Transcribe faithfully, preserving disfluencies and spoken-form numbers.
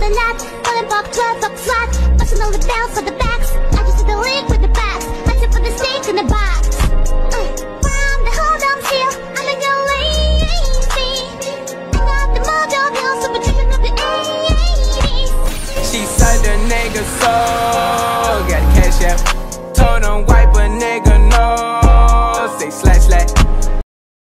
the lot, pulling buck twelve buck flat, busting all the bells for the backs. I just hit the link with the backs, hunting for the snake in the box. Uh, from the hold up hill, I'm a go lazy. I got the mojo pills, so we're tripping up the eighties. She said the nigga so got a cash out, told him